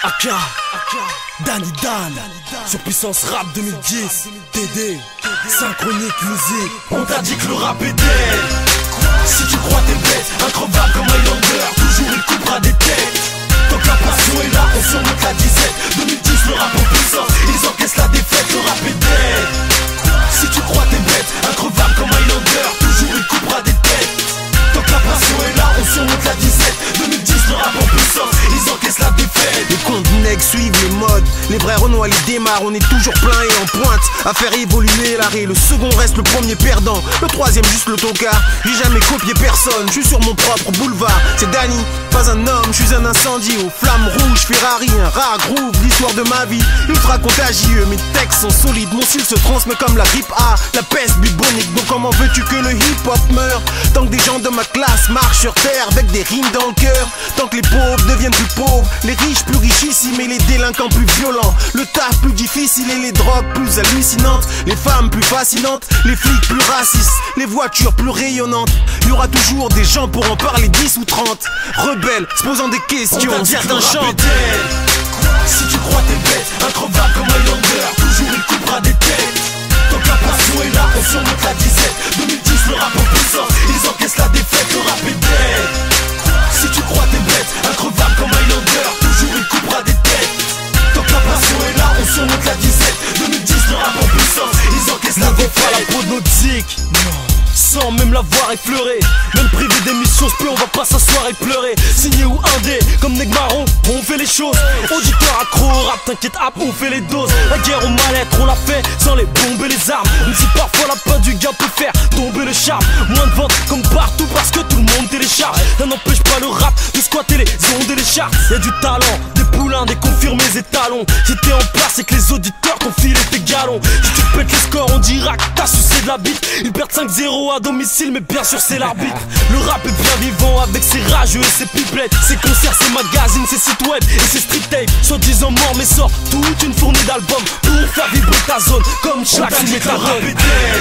Aka, Danny Dan, sur Puissance Rap 2010, TD, Synchronique Musique. On t'a dit que le rap est dead. Si tu crois t'es bête, increvable comme Highlander, toujours il coupera des têtes. Tant que la passion est là, on surmonte la disette. 2010 le rap en puissance, ils encaissent la défaite, le rap est dead. Si tu crois t'es bête, increvable comme Highlander, toujours il coupera des têtes. Tant que la passion est là, on surmonte la disette. 2010 le rap en puissance, ils encaissent la défaite. Les comptes nègres suivent les modes, les vrais Renois les démarrent, on est toujours plein et en pointe. À faire évoluer l'arrêt, le second reste le premier perdant, le troisième juste le tocard. J'ai jamais copié personne, je suis sur mon propre boulevard. C'est Danny, pas un homme, je suis un incendie aux flammes rouges, Ferrari, un rare groove, l'histoire de ma vie, ultra contagieux. Mes textes sont solides, mon style se transmet comme la grippe A, la peste bubonique. Donc comment veux-tu que le hip-hop meure? Tant que des gens de ma classe marchent sur terre avec des rimes dans le cœur. Tant que les pauvres deviennent plus pauvres, les riches plus richissimes et les délinquants plus violents, le taf plus difficile et les drogues plus hallucinantes, les femmes plus fascinantes, les flics plus racistes, les voitures plus rayonnantes. Il y aura toujours des gens pour en parler 10 ou 30 rebelles, se posant des questions, certains chantent. Si tu crois t'es bête, increvable comme Highlander, toujours il coupera des têtes. Tant que la passion est là, on surmonte la disette. 2010 le rap en puissance, ils encaissent la défaite, le rap est dead. Si tu crois t'es bête, increvable comme Highlander, toujours il coupera des têtes. Tant que la passion est là, on surmonte la disette. 2010 le rap en puissance, ils encaissent la défaite. La peau nautique, sans même l'avoir effleuré. Même privé d'émissions, ce on va pas s'asseoir et pleurer. Signé ou indé, comme Negmaron, on fait les choses. Auditeur accro au rap, t'inquiète, hop, on fait les doses. La guerre au mal-être, on l'a fait sans les bombes et les armes. Même si parfois la pain du gars peut faire tomber le charme. Moins de ventes comme partout parce que tout le monde télécharge. Ça n'empêche pas le rap de squatter les ondes et les charts. Y'a du talent, des poulains, des confirmés étalons. Si t'es en place et que les auditeurs t'ont filé tes galons. Si tu pètes les scores, on dira que t'as sucé de la bite. Ils perdent 5-0 à domicile, mais bien sûr c'est l'arbitre. Le rap est bien vivant avec ses rageux et ses pipelettes, ses concerts, ses magazines, ses sites web et ses street tapes. Soi-disant mort mais sort toute une fournée d'albums pour faire vibrer ta zone comme chaque méthadone.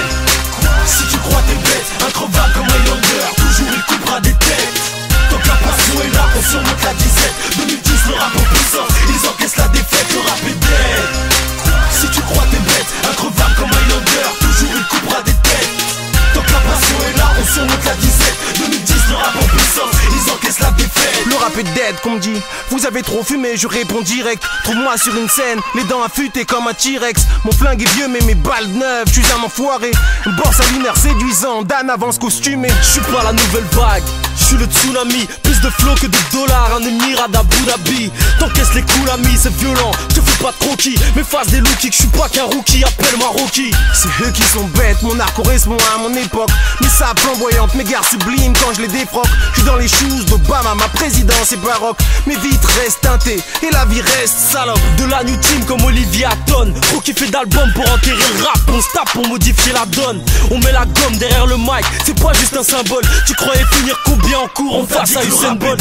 Si tu crois t'es bête, increvable comme Highlander, toujours il coupera des têtes. Tant que la passion est là, on surmonte la disette. 2010 le rap en puissance, ils encaissent la défaite, le rap est dead. Si tu crois t'es bête, increvable comme Highlander, toujours il coupera des têtes. Tant que la passion est là, on surmonte la disette. 2010 le rap en puissance, ils encaissent la défaite. Le rap est dead qu'on me dit, vous avez trop fumé, je réponds direct. Trouve-moi sur une scène, les dents affûtées comme un T-Rex. Mon flingue est vieux mais mes balles neuves, je suis un enfoiré. Boss à lunaire séduisant, Dan avance costumé. Je suis pas la nouvelle vague, je suis le tsunami. Plus de flow que de dollars, un émirat d'Abu Dhabi. T'encaisses les coups l'ami, c'est violent, je te fais pas de croquis. Mais face des lookies, je suis pas qu'un rookie, appelle-moi Rocky. C'est eux qui sont bêtes, mon art correspond à mon époque. Mes sabres flamboyantes, mes gares sublimes quand je les défroque. Je suis dans les shoes d'Obama, ma présidence est baroque. Mes vitres restent teintées et la vie reste salope. De la new team comme Olivier Hatton, Rocky fait d'albums pour enterrer le rap. On se tape pour modifier la donne. On met la gomme derrière le mic, c'est pas juste un symbole. Tu croyais finir combien en cours, on face à Usain Bolt.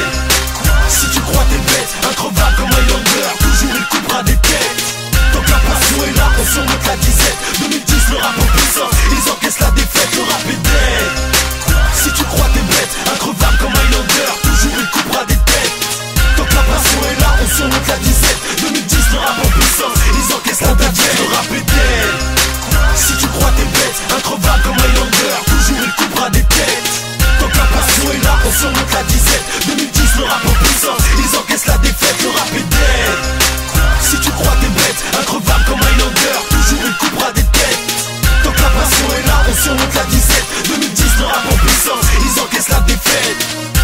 Si tu crois t'es bête, increvable comme Highlander, toujours il coupera des têtes. Tant que la passion est là, on surmonte la disette. 2010 le rap en puissance, ils encaissent la défaite, le rap est dead. Si tu crois t'es bête, increvable comme Highlander, toujours il coupera des têtes. Tant que la passion est là, on surmonte la disette. 2010 le rap en puissance, ils encaissent la défaite, le rap est dead. Si tu crois t'es bête, increvable comme Highlander, toujours il coupera des têtes. Tant que la passion est là, on surmonte la disette. 2010 le rap en puissance, ils encaissent la défaite, le rap est dead. Si tu crois t'es bête, increvable comme Highlander, toujours il coupera des têtes. Tant que la passion est là, on surmonte la disette. 2010 le rap en puissance, ils encaissent la défaite.